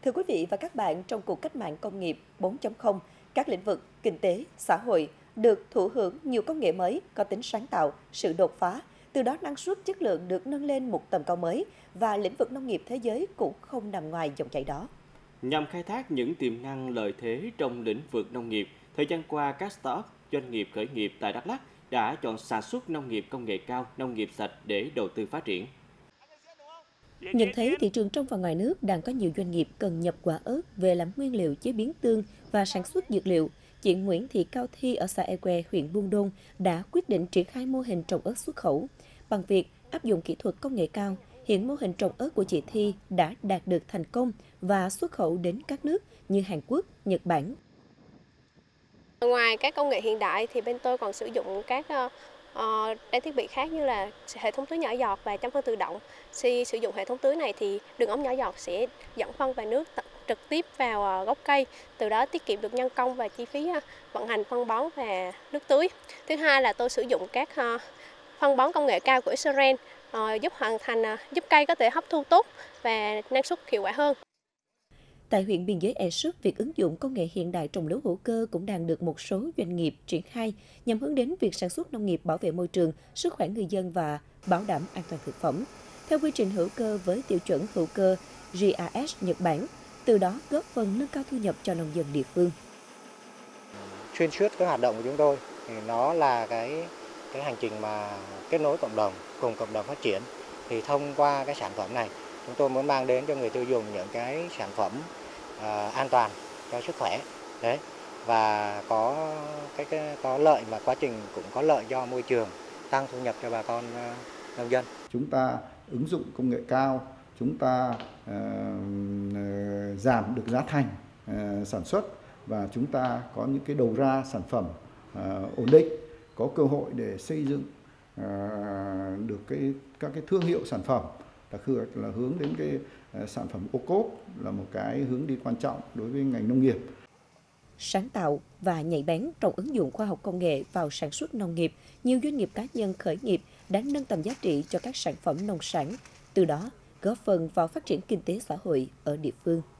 Thưa quý vị và các bạn, trong cuộc cách mạng công nghiệp 4.0, các lĩnh vực kinh tế, xã hội được thụ hưởng nhiều công nghệ mới có tính sáng tạo, sự đột phá, từ đó năng suất chất lượng được nâng lên một tầm cao mới và lĩnh vực nông nghiệp thế giới cũng không nằm ngoài dòng chảy đó. Nhằm khai thác những tiềm năng lợi thế trong lĩnh vực nông nghiệp, thời gian qua các startup doanh nghiệp khởi nghiệp tại Đắk Lắk đã chọn sản xuất nông nghiệp công nghệ cao, nông nghiệp sạch để đầu tư phát triển. Nhận thấy thị trường trong và ngoài nước đang có nhiều doanh nghiệp cần nhập quả ớt về làm nguyên liệu chế biến tương và sản xuất dược liệu, chị Nguyễn Thị Cao Thi ở xã E Que, huyện Buôn Đôn đã quyết định triển khai mô hình trồng ớt xuất khẩu. Bằng việc áp dụng kỹ thuật công nghệ cao, hiện mô hình trồng ớt của chị Thi đã đạt được thành công và xuất khẩu đến các nước như Hàn Quốc, Nhật Bản. Ngoài các công nghệ hiện đại thì bên tôi còn sử dụng các trang thiết bị khác như là hệ thống tưới nhỏ giọt và chăm phân tự động. Khi sử dụng hệ thống tưới này thì đường ống nhỏ giọt sẽ dẫn phân và nước trực tiếp vào gốc cây, từ đó tiết kiệm được nhân công và chi phí vận hành phân bón và nước tưới. Thứ hai là tôi sử dụng các phân bón công nghệ cao của Israel giúp cây có thể hấp thu tốt và năng suất hiệu quả hơn. Tại huyện biên giới Ea Súp, việc ứng dụng công nghệ hiện đại trồng lúa hữu cơ cũng đang được một số doanh nghiệp triển khai nhằm hướng đến việc sản xuất nông nghiệp bảo vệ môi trường, sức khỏe người dân và bảo đảm an toàn thực phẩm. Theo quy trình hữu cơ với tiêu chuẩn hữu cơ GAS Nhật Bản, từ đó góp phần nâng cao thu nhập cho nông dân địa phương. Xuyên suốt cái hoạt động của chúng tôi thì nó là cái hành trình mà kết nối cộng đồng, cùng cộng đồng phát triển. Thì thông qua cái sản phẩm này, chúng tôi muốn mang đến cho người tiêu dùng những cái sản phẩm an toàn cho sức khỏe, đấy, và có lợi, mà quá trình cũng có lợi cho môi trường, tăng thu nhập cho bà con nông dân. Chúng ta ứng dụng công nghệ cao, chúng ta giảm được giá thành sản xuất và chúng ta có những cái đầu ra sản phẩm ổn định, có cơ hội để xây dựng được các cái thương hiệu sản phẩm, đặc biệt là hướng đến cái sản phẩm ô cốp là một cái hướng đi quan trọng đối với ngành nông nghiệp. Sáng tạo và nhạy bén trong ứng dụng khoa học công nghệ vào sản xuất nông nghiệp, nhiều doanh nghiệp cá nhân khởi nghiệp đã nâng tầm giá trị cho các sản phẩm nông sản, từ đó góp phần vào phát triển kinh tế xã hội ở địa phương.